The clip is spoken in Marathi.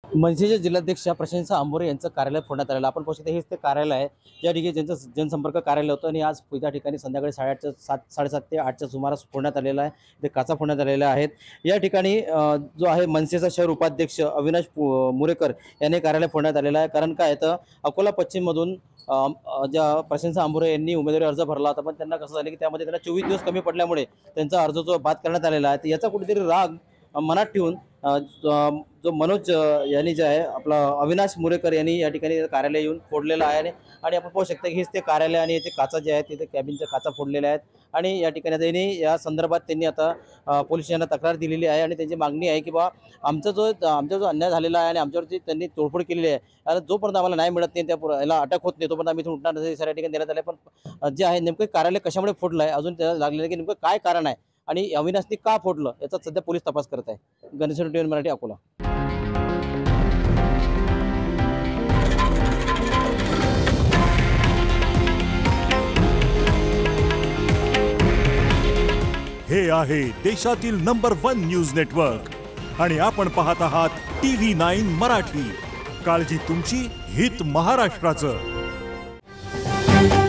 मनसेचे जिल्हाध्यक्ष प्रशांत आंबोरे यांचं कार्यालय फोडण्यात आलेलं आपण पाहू शकता. हेच ते कार्यालय आहे ज्या ठिकाणी ज्यांचं जनसंपर्क कार्यालय होतं आणि आज त्या ठिकाणी संध्याकाळी 7:30 ते 8च्या सुमारास फोडण्यात आलेला आहे. ते काचा फोडण्यात आलेल्या आहेत. या ठिकाणी जो आहे मनसेचा शहर उपाध्यक्ष अविनाश मुरेकर यांनी कार्यालय फोडण्यात आलेलं आहे. कारण काय तर अकोला पश्चिममधून ज्या प्रशांत आंबोरे यांनी उमेदवारी अर्ज भरला होता, पण त्यांना कसं झालं की त्यामध्ये त्यांना 24 दिवस कमी पडल्यामुळे त्यांचा अर्ज जो बाद करण्यात आलेला आहे. तर याचा कुठेतरी राग मनात ठेवून जो मनोज यांनी जे आहे आपला अविनाश मुरेकर यांनी या ठिकाणी कार्यालय येऊन फोडलेलं आहे. आणि आपण पाहू शकता की हेच ते कार्यालय आणि याचे काचा जे आहेत तिथे कॅबिनच्या काचा फोडलेल्या आहेत. आणि या ठिकाणी त्यांनी या संदर्भात त्यांनी आता पोलीस स्टेशनला तक्रार दिलेली आहे आणि त्यांची मागणी आहे की बा आमचा जो अन्याय झालेला आहे आणि आमच्यावरची त्यांनी तोडफोड केलेली आहे, आणि जोपर्यंत आम्हाला नाही मिळत नाही त्या याला अटक होत नाही तोपर्यंत आम्ही इथून उठणार नाही या ठिकाणी देण्यात आले. पण जे आहे नेमकं कार्यालय कशामुळे फोडलं आहे अजून त्याला लागलेलं आहे की नेमकं काय कारण आहे आणि अविनाशने का फोडलं याचा सध्या पोलीस तपास करत आहे. गणेश टीव्ही मराठी, अकोला. हे आहे देशातील नंबर 1 न्यूज नेटवर्क आणि आपण पाहत आहात TV9 मराठी. काळजी तुमची, हित महाराष्ट्राचं.